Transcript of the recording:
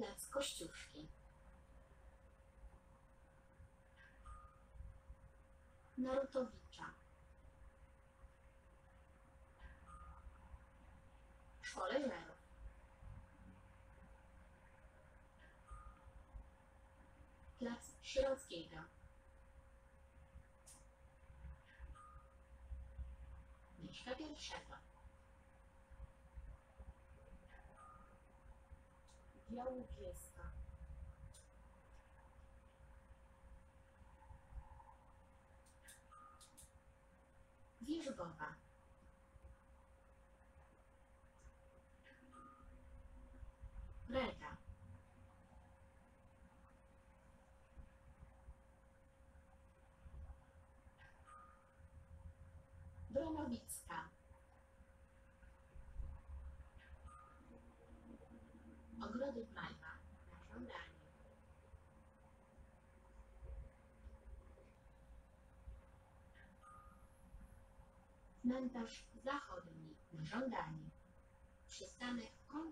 Plac Kościuszki. Narutowicza. Szkoleżerów. Plac Sierockiego. Mieszka I. Białowieska. Wierzbowa. Breda. Bronowicka. Ogrody Majwa na żądanie. Cmentarz Zachodni na żądanie. Przystanek